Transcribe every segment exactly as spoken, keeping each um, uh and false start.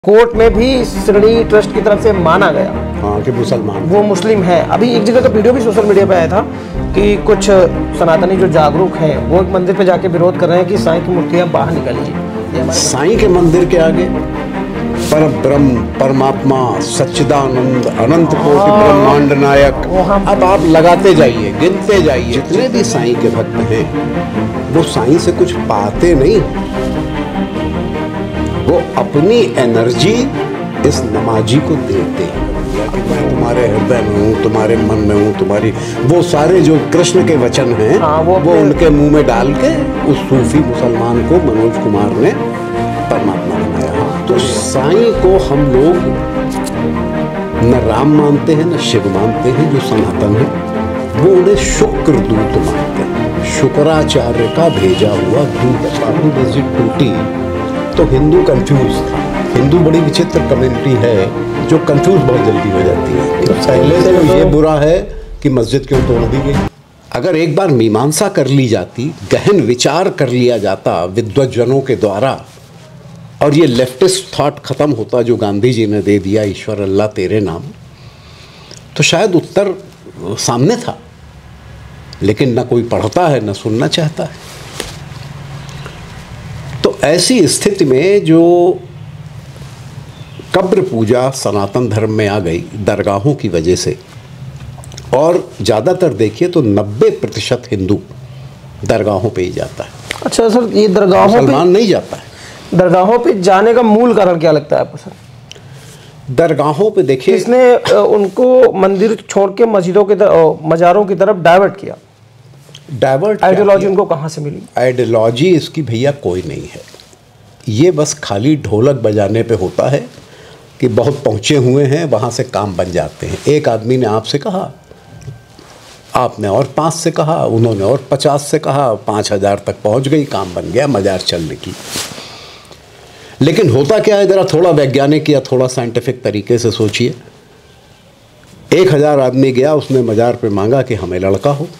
Court में भी श्रेणी ट्रस्ट की तरफ से माना गया हाँ कि मुसलमान वो मुस्लिम है। अभी एक जगह का वीडियो भी सोशल मीडिया पे आया था कि कुछ सनातनी जो जागरूक हैं वो एक मंदिर पे जाके विरोध कर रहे हैं कि साईं की मूर्तियां बाहर निकालिए। साईं के मंदिर के आगे पर ब्रह्म परमात्मा सच्चिदानंद अनंत कोटि ब्रह्मांड नायक। अब आप लगाते जाइए, गिनते जाइए, जितने भी साईं के भक्त हैं वो साईं से कुछ पाते नहीं, वो अपनी एनर्जी इस नमाजी को देते हैं कि मैं तुम्हारे हृदय में हूँ, तुम्हारे मन में हूँ, तुम्हारी वो सारे जो कृष्ण के वचन हैं हाँ, वो, वो उनके मुंह में डाल के उस सूफी मुसलमान को मनोज कुमार ने परमात्मा बनाया। तो साईं को हम लोग न राम मानते हैं न शिव मानते हैं, जो सनातन है वो उन्हें शुक्र दूत मानते हैं, शुक्राचार्य का भेजा हुआ दूत। बाबरी मस्जिद टूटी तो हिंदू कंफ्यूज था। हिंदू बड़ी विचित्र कम्युनिटी है जो कंफ्यूज बहुत जल्दी हो जाती है। तो पहले से ये बुरा है कि मस्जिद क्यों तोड़ दी गई। अगर एक बार मीमांसा कर ली जाती, गहन विचार कर लिया जाता विद्वज्जनों के द्वारा, और ये लेफ्टिस्ट थॉट खत्म होता जो गांधी जी ने दे दिया, ईश्वर अल्लाह तेरे नाम, तो शायद उत्तर सामने था। लेकिन न कोई पढ़ता है न सुनना चाहता है। तो ऐसी स्थिति में जो कब्र पूजा सनातन धर्म में आ गई दरगाहों की वजह से, और ज़्यादातर देखिए तो नब्बे प्रतिशत हिंदू दरगाहों पे ही जाता है। अच्छा सर, ये दरगाहों पे मुसलमान नहीं जाता है। दरगाहों पे जाने का मूल कारण क्या लगता है आपको सर? दरगाहों पे देखिए, इसने उनको मंदिर छोड़ के मस्जिदों की तरफ, मज़ारों की तरफ डाइवर्ट किया। डाइवर्ट आइडियोलॉजी उनको कहाँ से मिली? आइडियोलॉजी इसकी भैया कोई नहीं है। ये बस खाली ढोलक बजाने पे होता है कि बहुत पहुँचे हुए हैं, वहाँ से काम बन जाते हैं। एक आदमी ने आपसे कहा, आपने और पाँच से कहा, उन्होंने और पचास से कहा, पाँच हज़ार तक पहुँच गई, काम बन गया, मज़ार चल निकली। लेकिन होता क्या है, ज़रा थोड़ा वैज्ञानिक या थोड़ा साइंटिफिक तरीके से सोचिए। एक हज़ार आदमी गया, उसने मज़ार पे मांगा कि हमें लड़का हो।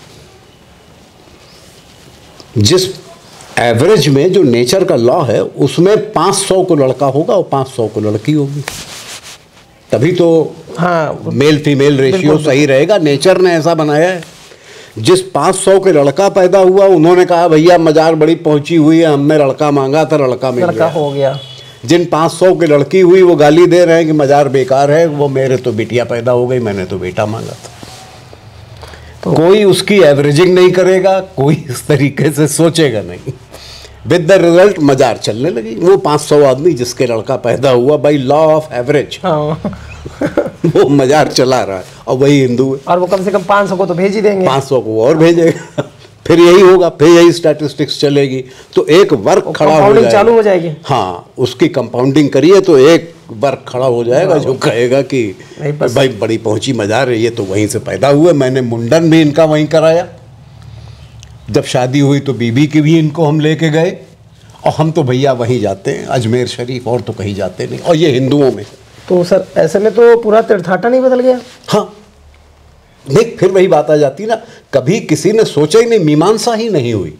जिस एवरेज में जो नेचर का लॉ है उसमें पाँच सौ को लड़का होगा और पाँच सौ को लड़की होगी, तभी तो हाँ मेल फीमेल रेशियो सही रहेगा। नेचर ने ऐसा बनाया है। जिस पाँच सौ के लड़का पैदा हुआ, उन्होंने कहा भैया मज़ार बड़ी पहुंची हुई है, हमने लड़का मांगा था, लड़का मिल लड़का हो गया। जिन पाँच सौ की लड़की हुई वो गाली दे रहे हैं कि मज़ार बेकार है, वो मेरे तो बिटिया पैदा हो गई, मैंने तो बेटा मांगा था। तो कोई उसकी एवरेजिंग नहीं करेगा, कोई इस तरीके से सोचेगा नहीं। विद द रिजल्ट मज़ार चलने लगी। वो पाँच सौ आदमी जिसके लड़का पैदा हुआ, बाई लॉ ऑफ एवरेज वो मज़ार चला रहा है, और वही हिंदू है। और वो कम से कम पाँच सौ को तो भेज ही देंगे, पाँच सौ को और भेजेगा, फिर यही होगा, फिर यही स्टैटिस्टिक्स चलेगी। तो एक वर्ग खड़ा हो जाएगा, चालू हो जाएगी। हाँ, उसकी कंपाउंडिंग करिए तो एक वर्ग खड़ा हो जाएगा जो कहेगा कि भाई बड़ी पहुंची मज़ार है, ये तो वहीं से पैदा हुए, मैंने मुंडन भी इनका वहीं कराया, जब शादी हुई तो बीबी की भी इनको हम लेके गए, और हम तो भैया वहीं जाते हैं, अजमेर शरीफ, और तो कहीं जाते नहीं। और ये हिंदुओं में तो सर ऐसे में तो पूरा तीर्थाटन नहीं बदल गया। हाँ, देख फिर वही बात आ जाती ना, कभी किसी ने सोचा ही नहीं, मीमांसा ही नहीं हुई।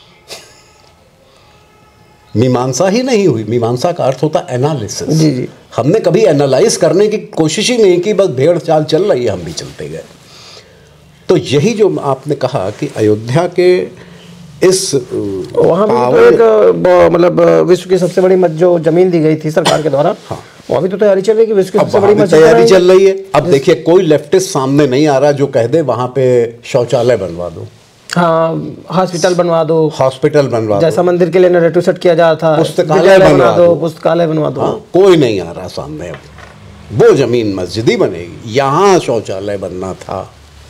मीमांसा ही नहीं हुई। मीमांसा का अर्थ होता एनालिसिस। जी जी। हमने कभी एनालाइज करने की कोशिश ही नहीं की, बस भेड़ चाल चल रही है, हम भी चलते गए। तो यही जो आपने कहा कि अयोध्या के इस वहाँ भी तो एक मतलब विश्व की सबसे बड़ी जो जमीन दी गई थी सरकार के द्वारा, हाँ, वहाँ भी तो तैयारी चल रही है कि विश्व की सबसे बड़ी तैयारी चल रही है। अब देखिए कोई लेफ्टिस्ट सामने नहीं आ रहा जो कह दे वहाँ पे शौचालय बनवा दो, हाँ, हॉस्पिटल बनवा दो, हॉस्पिटल बनवा दो, जैसा मंदिर के लिए नरेटिव सेट किया जा था, पुस्तकालय बनवा दो, पुस्तकालय बनवा दो। हाँ, कोई नहीं आ रहा सामने। अब वो जमीन मस्जिद ही बनेगी, यहाँ शौचालय बनना था।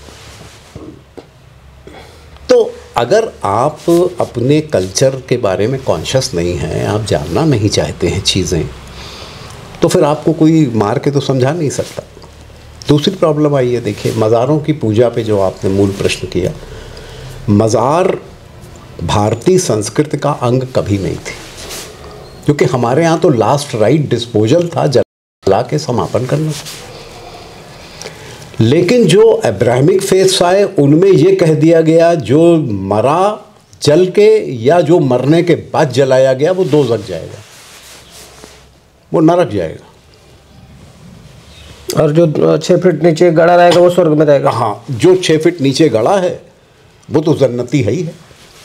तो अगर आप अपने कल्चर के बारे में कॉन्शियस नहीं हैं, आप जानना नहीं चाहते हैं चीज़ें, तो फिर आपको कोई मार के तो समझा नहीं सकता। दूसरी प्रॉब्लम आई है, देखिए मज़ारों की पूजा पे जो आपने मूल प्रश्न किया, मज़ार भारतीय संस्कृति का अंग कभी नहीं थी, क्योंकि हमारे यहाँ तो लास्ट राइट डिस्पोजल था, जला के समापन करना। लेकिन जो अब्राहमिक फेथ्स आए उनमें ये कह दिया गया जो मरा जल के या जो मरने के बाद जलाया गया वो दो जग जाएगा। वो नरक जाएगा, और जो छः फीट नीचे गड़ा रहेगा वो स्वर्ग में रहेगा। हाँ, जो छः फीट नीचे गड़ा है वो तो जन्नती है ही है,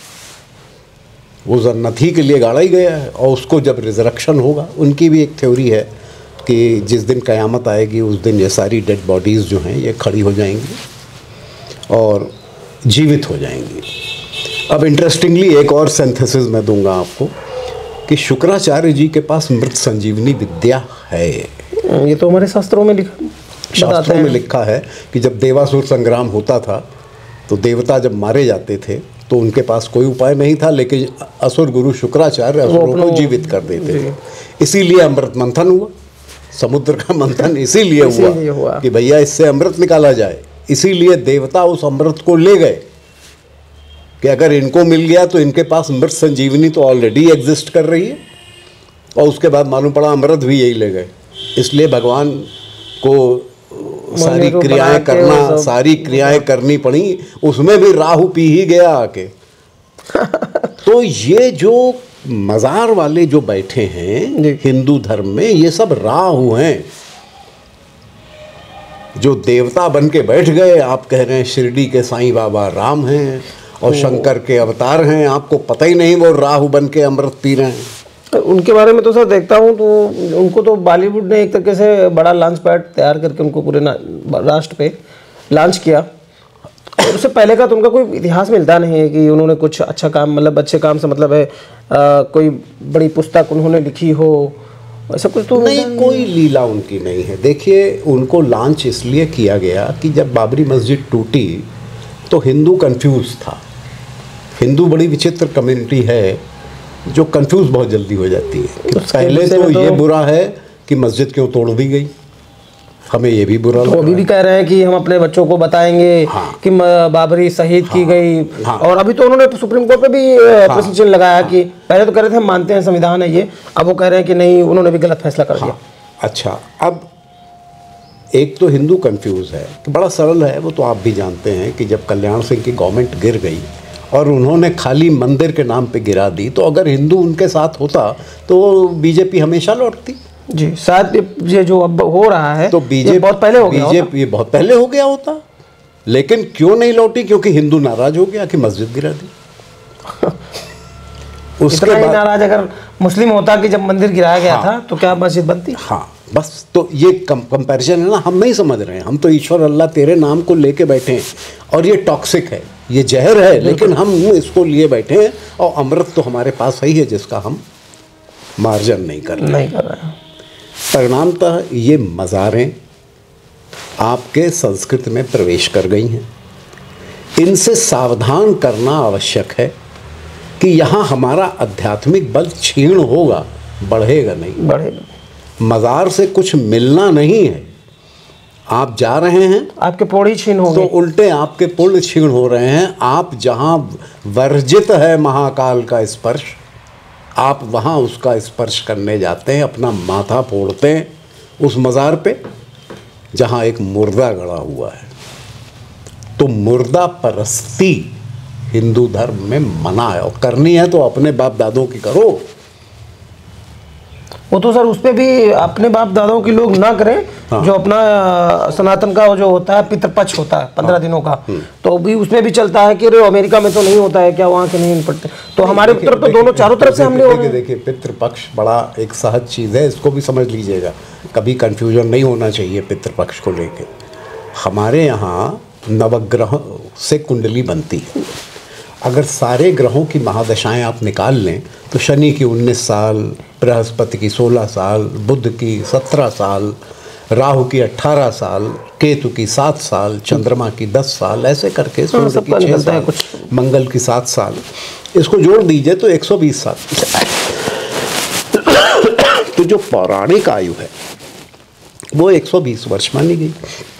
वो जन्नती के लिए गाड़ा ही गया है। और उसको जब रिजरक्शन होगा, उनकी भी एक थ्योरी है कि जिस दिन क़यामत आएगी उस दिन ये सारी डेड बॉडीज़ जो हैं ये खड़ी हो जाएंगी और जीवित हो जाएंगी। अब इंटरेस्टिंगली एक और सिंथेसिस मैं दूंगा आपको कि शुक्राचार्य जी के पास मृत संजीवनी विद्या है। ये तो हमारे शास्त्रों में लिखा शास्त्रों में लिखा है कि जब देवासुर संग्राम होता था तो देवता जब मारे जाते थे तो उनके पास कोई उपाय नहीं था, लेकिन असुर गुरु शुक्राचार्य असुरों को जीवित कर देते थे। इसीलिए अमृत मंथन हुआ, समुद्र का मंथन इसीलिए हुआ, हुआ कि भैया इससे अमृत निकाला जाए। इसीलिए देवता उस अमृत को ले गए कि अगर इनको मिल गया तो इनके पास मृत संजीवनी तो ऑलरेडी एग्जिस्ट कर रही है, और उसके बाद मालूम पड़ा अमृत भी यही ले गए। इसलिए भगवान को सारी क्रियाएं करना सारी क्रियाएं करनी पड़ी, उसमें भी राहु पी ही गया आके। तो ये जो मज़ार वाले जो बैठे हैं हिंदू धर्म में, ये सब राहु हैं जो देवता बन के बैठ गए। आप कह रहे हैं शिरडी के साईं बाबा राम हैं और शंकर के अवतार हैं, आपको पता ही नहीं वो राहु बन के अमृत पी रहे हैं। उनके बारे में तो सर देखता हूँ तो उनको तो बॉलीवुड ने एक तरीके से बड़ा लॉन्च पैड तैयार करके उनको पूरे राष्ट्र पे लॉन्च किया। और उससे पहले का तो उनका कोई इतिहास मिलता नहीं है कि उन्होंने कुछ अच्छा काम, मतलब अच्छे काम से मतलब है आ, कोई बड़ी पुस्तक उन्होंने लिखी हो, ऐसा कुछ तो नहीं, कोई लीला उनकी नहीं है। देखिए, उनको लॉन्च इसलिए किया गया कि जब बाबरी मस्जिद टूटी तो हिंदू कंफ्यूज था। हिंदू बड़ी विचित्र कम्युनिटी है जो कंफ्यूज बहुत जल्दी हो जाती है। पहले तो, तो ये बुरा है कि मस्जिद क्यों तोड़ दी गई, हमें ये भी बुरा लगा। तो अभी भी कह रहे हैं कि हम अपने बच्चों को बताएंगे हाँ। कि बाबरी शहीद हाँ। की गई हाँ। और अभी तो उन्होंने सुप्रीम कोर्ट पे भी प्रश्न चिन्ह लगाया हाँ। कि पहले तो कह रहे थे हम मानते हैं संविधान है ये, अब वो कह रहे हैं कि नहीं, उन्होंने भी गलत फैसला कर दिया। अच्छा, अब एक तो हिंदू कंफ्यूज है, बड़ा सरल है, वो तो आप भी जानते हैं कि जब कल्याण सिंह की गवर्नमेंट गिर गई और उन्होंने खाली मंदिर के नाम पे गिरा दी, तो अगर हिंदू उनके साथ होता तो बीजेपी हमेशा लौटती। जी, शायद ये जो अब हो रहा है तो बीजेपी बहुत पहले हो गया बीजेपी ये बहुत पहले हो गया होता, लेकिन क्यों नहीं लौटी? क्योंकि हिंदू नाराज हो गया कि मस्जिद गिरा दी। उसके बाद नाराज अगर मुस्लिम होता कि जब मंदिर गिराया गया हाँ, था तो क्या मस्जिद बनती? हाँ, बस तो ये कंपैरिजन है ना, हम नहीं समझ रहे हैं। हम तो ईश्वर अल्लाह तेरे नाम को लेके बैठे हैं और ये टॉक्सिक है, ये जहर है, लेकिन हम इसको लिए बैठे हैं और अमृत तो हमारे पास ही है जिसका हम मार्जन नहीं कर रहे नहीं कर रहे हैं। परिणामतः ये मज़ारें आपके संस्कृत में प्रवेश कर गई हैं। इनसे सावधान करना आवश्यक है कि यहाँ हमारा आध्यात्मिक बल क्षीण होगा, बढ़ेगा नहीं। बढ़ेगा। मज़ार से कुछ मिलना नहीं है। आप जा रहे हैं, आपके पुण्य क्षीण हो तो उल्टे आपके पुण्य क्षीण हो रहे हैं। आप जहाँ वर्जित है महाकाल का स्पर्श, आप वहाँ उसका स्पर्श करने जाते हैं, अपना माथा फोड़ते हैं उस मज़ार पे जहाँ एक मुर्दा गड़ा हुआ है। तो मुर्दा परस्ती हिंदू धर्म में मना है, और करनी है तो अपने बाप दादों की करो। वो तो सर उस पर भी अपने बाप दादाओं की लोग ना करें। हाँ। जो अपना सनातन का जो होता है पितृपक्ष होता है पंद्रह हाँ। दिनों का, तो भी उसमें भी चलता है कि अरे अमेरिका में तो नहीं होता है क्या, वहाँ के नहीं निपटते। तो हमारे तरफ तो दोनों चारों तरफ से हमने देखिए देखिए पितृपक्ष बड़ा एक सहज चीज़ है, इसको भी समझ लीजिएगा, कभी कंफ्यूजन नहीं होना चाहिए पितृपक्ष को लेके। हमारे यहाँ नवग्रह से कुंडली बनती है। अगर सारे ग्रहों की महादशाएं आप निकाल लें तो शनि की उन्नीस साल, बृहस्पति की सोलह साल, बुध की सत्रह साल, राहु की अट्ठारह साल, केतु की सात साल, चंद्रमा की दस साल, ऐसे करके सूर्य की छः साल, मंगल की सात साल, इसको जोड़ दीजिए तो एक सौ बीस साल। तो जो पौराणिक आयु है वो एक सौ बीस वर्ष मानी गई,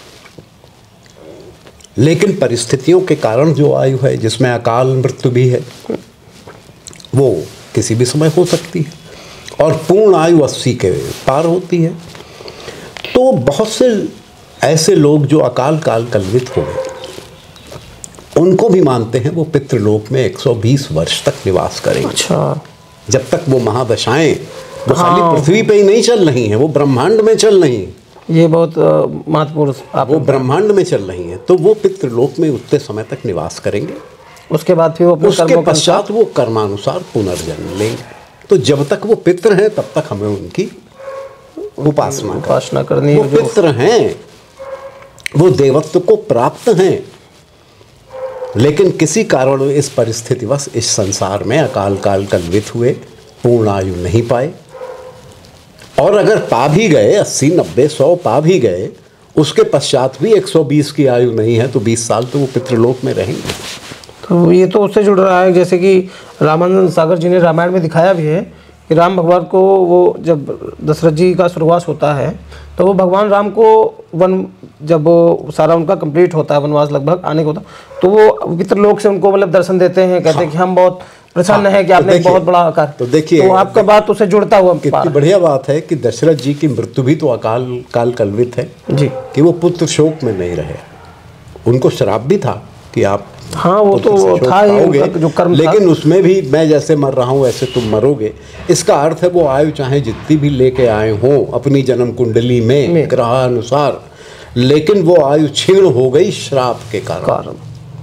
लेकिन परिस्थितियों के कारण जो आयु है जिसमें अकाल मृत्यु भी है वो किसी भी समय हो सकती है, और पूर्ण आयु अस्सी के पार होती है। तो बहुत से ऐसे लोग जो अकाल काल कलवित हो गए उनको भी मानते हैं वो पितृलोक में एक सौ बीस वर्ष तक निवास करेंगे। अच्छा। जब तक वो महादशाएं वो खाली पृथ्वी पे ही नहीं चल रही हैं, वो ब्रह्मांड में चल रही हैं। ये बहुत अ, महत्वपूर्ण आप वो ब्रह्मांड में चल रही हैं, तो वो पितृलोक में उतने समय तक निवास करेंगे। उसके बाद फिर वो अपने उसके कर्मों का पश्चात वो कर्मानुसार पुनर्जन्म लेंगे। तो जब तक वो पितृ हैं तब तक हमें उनकी उपासना करनी। उपासना करनी वो है, जो पितृ हैं, वो देवत्व को प्राप्त हैं, लेकिन किसी कारण इस परिस्थितिवश इस संसार में अकाल काल कल्पित हुए, पूर्ण आयु नहीं पाए। और अगर पा भी गए, अस्सी नब्बे सौ पा भी गए, उसके पश्चात भी एक सौ बीस की आयु नहीं है, तो बीस साल तो वो पितृलोक में रहेंगे। तो ये तो उससे जुड़ रहा है, जैसे कि रामानंद सागर जी ने रामायण में दिखाया भी है कि राम भगवान को वो जब दशरथ जी का स्वर्गवास होता है तो वो भगवान राम को वन जब वो सारा उनका कंप्लीट होता है, वनवास लगभग आने को होता, तो वो पितृलोक से उनको मतलब दर्शन देते हैं, कहते हैं कि हम बहुत प्रसन्न है कि आपने एक बहुत बड़ा कार्य। तो देखिए, तो आपका बात उससे जुड़ता हुआ कितनी बढ़िया बात है कि दशरथ जी की मृत्यु भी तो अकाल काल कल्पित है जी, कि वो पुत्र शोक में नहीं रहे। उनको श्राप भी था कि आप हाँ वो तो था ही उनका जो कर्म था। लेकिन उसमें भी मैं जैसे मर रहा हूँ ऐसे तुम मरोगे। इसका अर्थ है वो आयु चाहे जितनी भी लेके आए हों अपनी जन्म कुंडली में, में। ग्रहानुसार, लेकिन वो आयु क्षीण हो गई श्राप के कारण, कारण।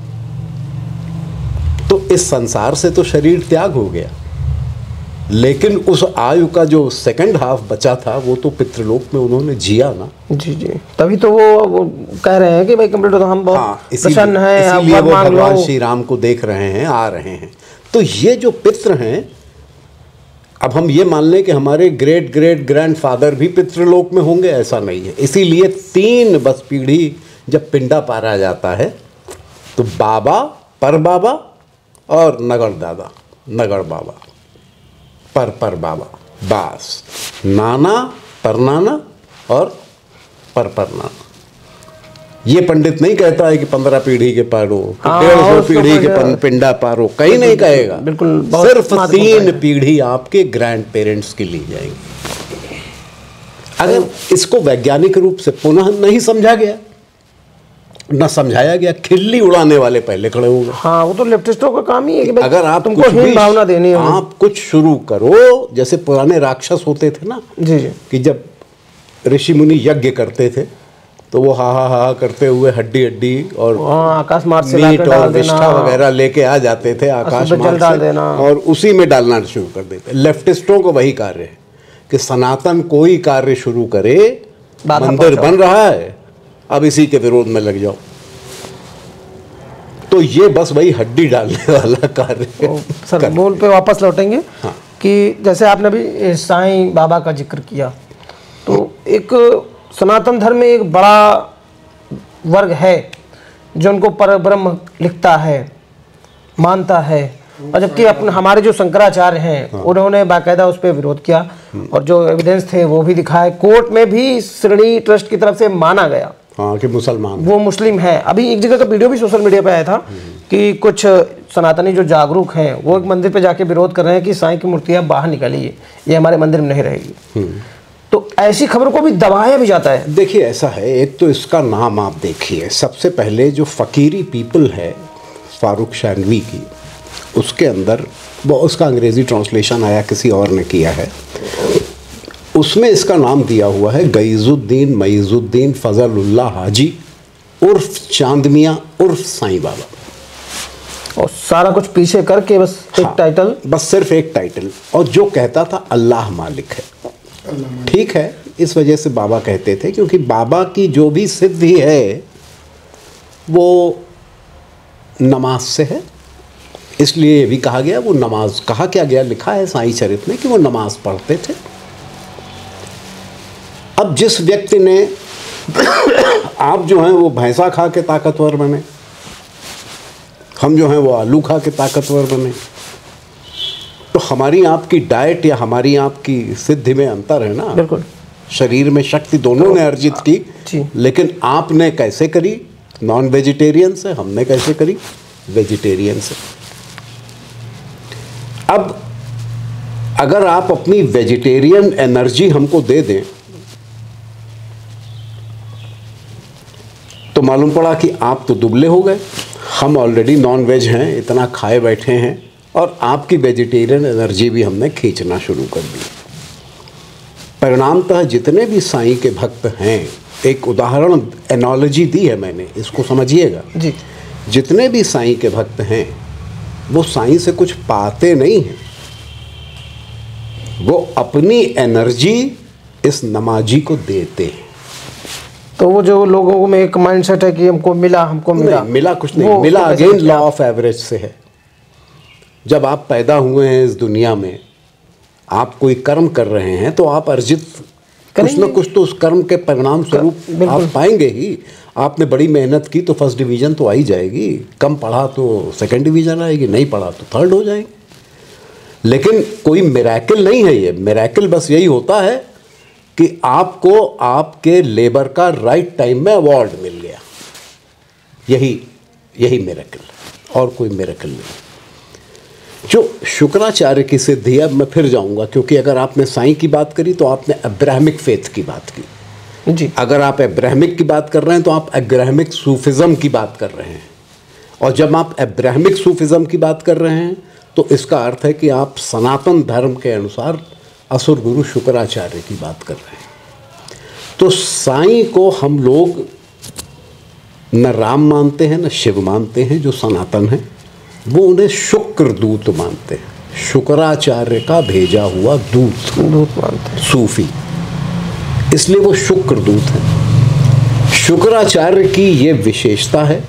तो इस संसार से तो शरीर त्याग हो गया, लेकिन उस आयु का जो सेकंड हाफ बचा था वो तो पितृलोक में उन्होंने जिया ना। जी जी, तभी तो वो, वो कह रहे हैं कि भाई कंप्लीट हो तो हम बहुत हाँ, प्रसन्न हैं, इसीलिए वो भगवान श्री राम को देख रहे हैं, आ रहे हैं। तो ये जो पितृ हैं, अब हम ये मान लें कि हमारे ग्रेट ग्रेट ग्रैंडफादर भी पितृलोक में होंगे, ऐसा नहीं है। इसीलिए तीन बस पीढ़ी जब पिंडा पारा जाता है तो बाबा, पर बाबा और नगर दादा, नगर बाबा, पर पर बाबा, बास, नाना, पर नाना और पर पर नाना। ये पंडित नहीं कहता है कि पंद्रह पीढ़ी के पारो, डेढ़ सौ पीढ़ी के पिंडा पारो, कहीं नहीं कहेगा। बिल्कुल, सिर्फ तीन पीढ़ी आपके ग्रैंड पेरेंट्स की ली जाएंगी। अगर इसको वैज्ञानिक रूप से पुनः नहीं समझा गया, न समझाया गया, खिल्ली उड़ाने वाले पहले खड़े होंगे। हाँ, वो तो लेफ्टिस्टों का काम ही है कि भाई अगर आप तुमको हीन भावना देनी है, आप कुछ शुरू करो। जैसे पुराने राक्षस होते थे ना, जी जी, कि जब ऋषि मुनि यज्ञ करते थे तो वो हा हा हा करते हुए हड्डी हड्डी और आकाश मार्ग से मीट और विष्ठा वगैरह लेके आ जाते थे आकाश मार्ग से, और उसी में डालना शुरू कर देते। लेफ्टिस्टों को वही कार्य है कि सनातन कोई कार्य शुरू करे, मंदिर बन रहा है, अब इसी के विरोध में लग जाओ। तो ये बस वही हड्डी डालने वाला कार्य है। सर मूल पे वापस लौटेंगे। हाँ। कि जैसे आपने अभी साईं बाबा का जिक्र किया, तो एक सनातन धर्म में एक बड़ा वर्ग है जो उनको पर ब्रह्म लिखता है, मानता है, और जबकि अपने हमारे जो शंकराचार्य हैं, हाँ, उन्होंने बाकायदा उस पर विरोध किया और जो एविडेंस थे वो भी दिखाए। कोर्ट में भी श्रेणी ट्रस्ट की तरफ से माना गया, हाँ, कि मुसलमान वो मुस्लिम है। अभी एक जगह का वीडियो भी सोशल मीडिया पे आया था कि कुछ सनातनी जो जागरूक हैं वो एक मंदिर पे जाके विरोध कर रहे हैं कि साईं की मूर्तियां बाहर निकालिए, ये हमारे मंदिर में नहीं रहेगी। तो ऐसी खबरों को भी दबाया भी जाता है। देखिए ऐसा है, एक तो इसका नाम आप देखिए, सबसे पहले जो फ़कीरी पीपल है फारूक शानवी की, उसके अंदर वो उसका अंग्रेज़ी ट्रांसलेशन आया, किसी और ने किया है, उसमें इसका नाम दिया हुआ है गईजुद्दीन मईजुद्दीन फजलुल्लाह हाजी उर्फ चांदमिया उर्फ साईं बाबा, और सारा कुछ पीछे करके बस एक हाँ, टाइटल, बस सिर्फ एक टाइटल, और जो कहता था अल्लाह मालिक है। ठीक है, इस वजह से बाबा कहते थे, क्योंकि बाबा की जो भी सिद्धि है वो नमाज से है, इसलिए ये भी कहा गया वो नमाज, कहा क्या गया, लिखा है साईं चरित में कि वो नमाज पढ़ते थे। अब जिस व्यक्ति ने आप जो हैं वो भैंसा खा के ताकतवर बने, हम जो हैं वो आलू खा के ताकतवर बने, तो हमारी आपकी डाइट या हमारी आपकी सिद्धि में अंतर है ना। बिल्कुल, शरीर में शक्ति दोनों ने अर्जित की, लेकिन आपने कैसे करी नॉन वेजिटेरियन से, हमने कैसे करी वेजिटेरियन से। अब अगर आप अपनी वेजिटेरियन एनर्जी हमको दे दें तो मालूम पड़ा कि आप तो दुबले हो गए, हम ऑलरेडी नॉन वेज हैं, इतना खाए बैठे हैं, और आपकी वेजिटेरियन एनर्जी भी हमने खींचना शुरू कर दी। परिणामतः जितने भी साईं के भक्त हैं, एक उदाहरण एनोलॉजी दी है मैंने, इसको समझिएगा जी। जितने भी साईं के भक्त हैं वो साईं से कुछ पाते नहीं हैं, वो अपनी एनर्जी इस नमाजी को देते हैं। तो वो जो लोगों में एक माइंडसेट है कि हमको मिला हमको मिला नहीं, मिला कुछ नहीं, मिला अगेन लॉ ऑफ एवरेज से है। जब आप पैदा हुए हैं इस दुनिया में, आप कोई कर्म कर रहे हैं तो आप अर्जित कुछ न कुछ तो उस कर्म के परिणाम स्वरूप आप पाएंगे ही। आपने बड़ी मेहनत की तो फर्स्ट डिवीजन तो आ ही जाएगी, कम पढ़ा तो सेकंड डिवीजन आएगी, नहीं पढ़ा तो थर्ड हो जाएंगे। लेकिन कोई मिरेकल नहीं है ये। मिरेकल बस यही होता है कि आपको आपके लेबर का राइट टाइम में अवार्ड मिल गया, यही यही मिरेकल, और कोई मिरेकल नहीं। जो शुक्राचार्य की सिद्धि, अब मैं फिर जाऊंगा क्योंकि अगर आपने साईं की बात करी तो आपने अब्राहमिक फेथ की बात की जी। अगर आप अब्राहमिक की बात कर रहे हैं तो आप अब्राहमिक सूफिज्म की बात कर रहे हैं। और जब आप अब्राहमिक सूफिज्म की बात कर रहे हैं तो इसका अर्थ है कि आप सनातन धर्म के अनुसार असुर गुरु शुक्राचार्य की बात कर रहे हैं। तो साईं को हम लोग न राम मानते हैं न शिव मानते हैं जो सनातन है, वो उन्हें शुक्र दूत मानते हैं, शुक्राचार्य का भेजा हुआ दूत दूत मानते हैं सूफी, इसलिए वो शुक्र दूत है। शुक्राचार्य की ये विशेषता है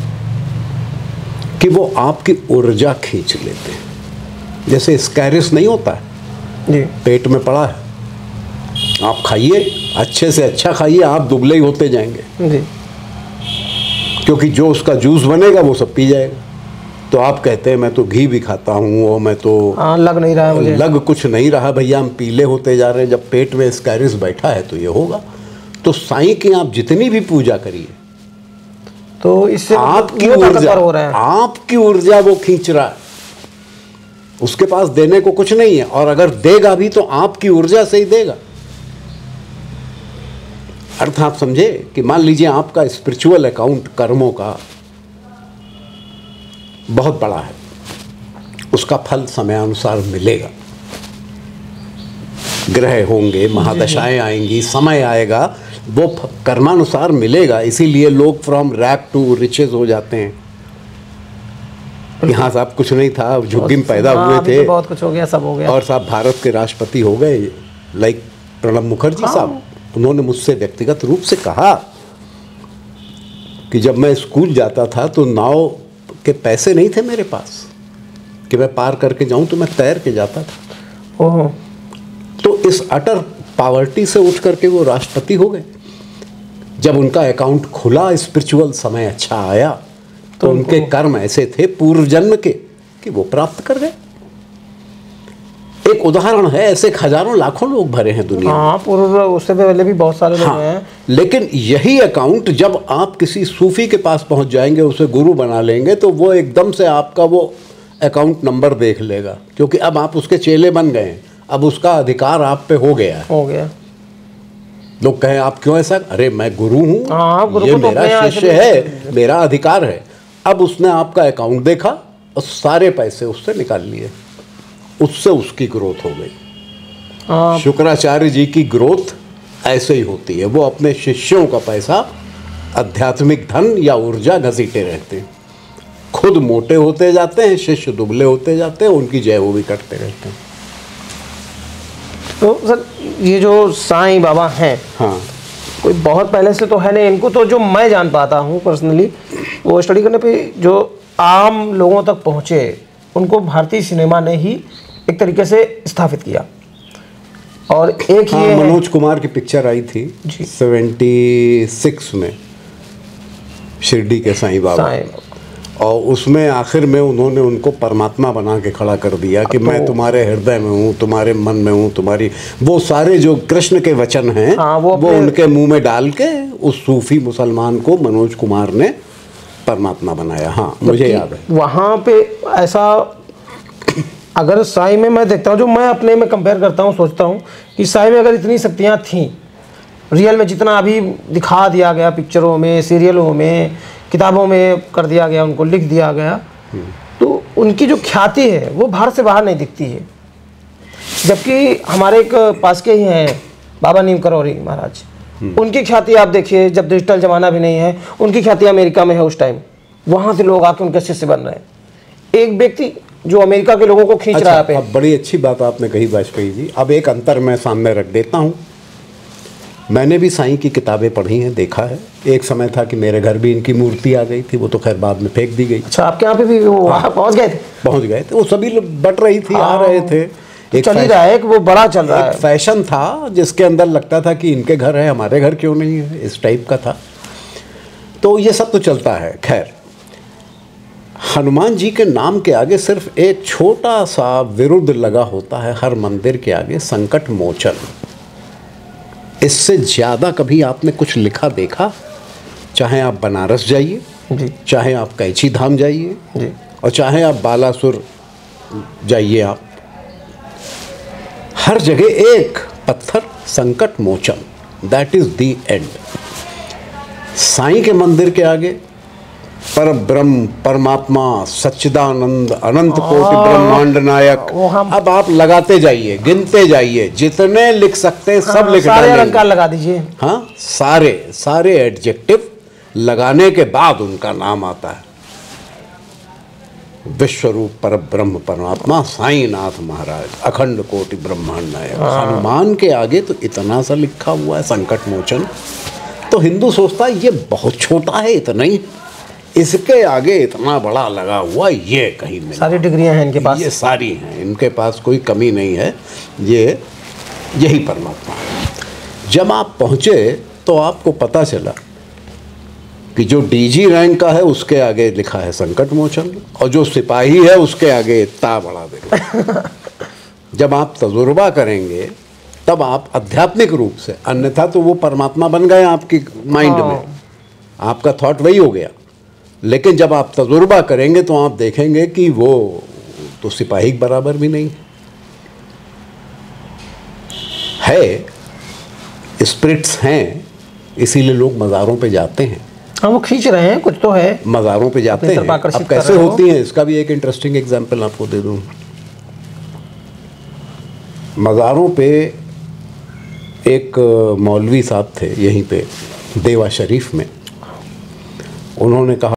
कि वो आपकी ऊर्जा खींच लेते हैं। जैसे स्कैरिस नहीं होता है जी, पेट में पड़ा है, आप खाइए, अच्छे से अच्छा खाइए, आप दुबले ही होते जाएंगे जी। क्योंकि जो उसका जूस बनेगा वो सब पी जाएगा। तो आप कहते हैं मैं तो घी भी खाता हूँ और मैं तो हाँ, लग नहीं रहा है मुझे, लग कुछ नहीं रहा भैया, हम पीले होते जा रहे हैं। जब पेट में स्कैरिस बैठा है तो ये होगा। तो साईं की आप जितनी भी पूजा करिए तो इससे आपकी वो ऊर्जा ताकतवर हो रहा है। आपकी ऊर्जा वो खींच रहा है, उसके पास देने को कुछ नहीं है। और अगर देगा भी तो आपकी ऊर्जा से ही देगा। अर्थ आप समझे कि मान लीजिए आपका स्पिरिचुअल अकाउंट कर्मों का बहुत बड़ा है, उसका फल समयानुसार मिलेगा। ग्रह होंगे, महादशाएं आएंगी, समय आएगा, वो कर्मानुसार मिलेगा। इसीलिए लोग फ्रॉम रैग टू रिचेज हो जाते हैं। यहाँ साहब कुछ नहीं था, झुग्गी में पैदा हाँ, हुए अभी थे तो बहुत कुछ हो गया, सब हो गया। और साहब भारत के राष्ट्रपति हो गए, लाइक प्रणब मुखर्जी हाँ। साहब। उन्होंने मुझसे व्यक्तिगत रूप से कहा कि जब मैं स्कूल जाता था तो नाव के पैसे नहीं थे मेरे पास कि मैं पार करके जाऊं, तो मैं तैर के जाता था। ओह, तो इस अटर पावर्टी से उठ करके वो राष्ट्रपति हो गए। जब उनका अकाउंट खुला, स्पिरिचुअल समय अच्छा आया, तो उनके कर्म ऐसे थे पूर्व जन्म के कि वो प्राप्त कर गए। एक उदाहरण है, ऐसे हजारों लाखों लोग भरे हैं दुनिया में। हाँ, पूर्व उससे पहले भी बहुत सारे लोग हाँ, हैं। लेकिन यही अकाउंट जब आप किसी सूफी के पास पहुंच जाएंगे, उसे गुरु बना लेंगे, तो वो एकदम से आपका वो अकाउंट नंबर देख लेगा, क्योंकि अब आप उसके चेले बन गए हैं, अब उसका अधिकार आप पे हो गया है। हो गया। लोग कहें आप क्यों ऐसा, अरे मैं गुरु हूँ, हाँ, गुरु ये को तो मेरा अपने शिष्य है, मेरा अधिकार है। अब उसने आपका अकाउंट देखा और सारे पैसे उससे निकाल लिए, उससे उसकी ग्रोथ हो गई। हाँ, शुक्राचार्य जी की ग्रोथ ऐसे ही होती है, वो अपने शिष्यों का पैसा, आध्यात्मिक धन या ऊर्जा घसीटे रहते हैं, खुद मोटे होते जाते हैं, शिष्य दुबले होते जाते हैं, उनकी जय वो भी करते रहते हैं। तो सर ये जो साईं बाबा हैं, हाँ, कोई बहुत पहले से तो है नहीं, इनको तो जो मैं जान पाता हूँ पर्सनली, वो स्टडी करने पे जो आम लोगों तक पहुँचे, उनको भारतीय सिनेमा ने ही एक तरीके से स्थापित किया। और एक हाँ, ये है- मनोज कुमार की पिक्चर आई थी जी। सेवेंटी सिक्स में, शिरडी के साईं बाबा, साईं और उसमें आखिर में उन्होंने उनको परमात्मा बना के खड़ा कर दिया कि मैं तुम्हारे हृदय में हूँ, तुम्हारे मन में हूँ, तुम्हारी वो सारे जो कृष्ण के वचन हैं, हाँ, वो, वो वो अपने- उनके मुंह में डाल के उस सूफी मुसलमान को मनोज कुमार ने परमात्मा बनाया। हाँ, मुझे याद है। वहाँ पे ऐसा, अगर साईं में मैं देखता हूँ, जो मैं अपने में कंपेयर करता हूँ, सोचता हूँ कि साईं में अगर इतनी शक्तियाँ थीं रियल में, जितना अभी दिखा दिया गया पिक्चरों में, सीरियलों में, किताबों में कर दिया गया, उनको लिख दिया गया, तो उनकी जो ख्याति है वो भारत से बाहर नहीं दिखती है। जबकि हमारे एक पास के ही हैं बाबा नीम करौरी महाराज, उनकी ख्याति आप देखिए, जब डिजिटल जमाना भी नहीं है, उनकी ख्याति अमेरिका में है उस टाइम, वहां से लोग आके उनके शिष्य बन रहे हैं। एक व्यक्ति जो अमेरिका के लोगों को खींच अच्छा, रहा है। अब बड़ी अच्छी बात आपने कही वाजपेयी जी। अब एक अंतर मैं सामने रख देता हूँ। मैंने भी साईं की किताबें पढ़ी हैं, देखा है। एक समय था कि मेरे घर भी इनकी मूर्ति आ गई थी, वो तो खैर बाद में फेंक दी गई। अच्छा, आपके यहाँ पे भी वो हाँ, पहुँच गए थे? पहुँच गए थे, वो सभी लोग बट रही थी, आ रहे थे। एक चल ही रहा है कि वो बड़ा चल रहा है। एक फैशन था जिसके अंदर लगता था कि इनके घर है, हमारे घर क्यों नहीं है, इस टाइप का था। तो ये सब तो चलता है। खैर, हनुमान जी के नाम के आगे सिर्फ एक छोटा सा विरुद्ध लगा होता है हर मंदिर के आगे, संकट मोचन। इससे ज़्यादा कभी आपने कुछ लिखा देखा? चाहे आप बनारस जाइए जी, चाहे आप कैची धाम जाइए जी, और चाहे आप बालासुर जाइए, आप हर जगह एक पत्थर, Sankat Mochan, that is the end. Sai के मंदिर के आगे पर ब्रह्म, परमात्मा, सच्चिदानंद, अनंत कोटि ब्रह्मांड नायक। अब आप लगाते जाइए, गिनते जाइए, जितने लिख सकते हैं सब लिख सारे अलंकार लगा दीजिए। हाँ, सारे सारे एडजेक्टिव लगाने के बाद उनका नाम आता है। विश्वरूप पर ब्रह्म परमात्मा साईनाथ महाराज, अखंड कोटि ब्रह्मांड नायक। हनुमान के आगे तो इतना सा लिखा हुआ है, संकट मोचन। तो हिंदू सोचता है ये बहुत छोटा है, इतना ही, इसके आगे इतना बड़ा लगा हुआ, ये कहीं नहीं। सारी डिग्रियां हैं इनके पास, ये सारी हैं इनके पास, कोई कमी नहीं है। ये यही परमात्मा है। जब आप पहुँचे तो आपको पता चला कि जो डीजी रैंक का है उसके आगे लिखा है संकट मोचन, और जो सिपाही है उसके आगे इतना बड़ा देखो। जब आप तजुर्बा करेंगे तब आप आध्यात्मिक रूप से, अन्यथा तो वो परमात्मा बन गए आपकी माइंड में, आपका थॉट वही हो गया। लेकिन जब आप तजुर्बा करेंगे तो आप देखेंगे कि वो तो सिपाही के बराबर भी नहीं है। स्पिरिट्स हैं, इसीलिए लोग मज़ारों पे जाते हैं। हाँ, वो खींच रहे हैं, कुछ तो है, मज़ारों पे जाते हैं। अब कैसे होती हैं, इसका भी एक इंटरेस्टिंग एग्जांपल आपको दे दूं। मज़ारों पे एक मौलवी साहब थे यहीं पे देवा शरीफ में, उन्होंने कहा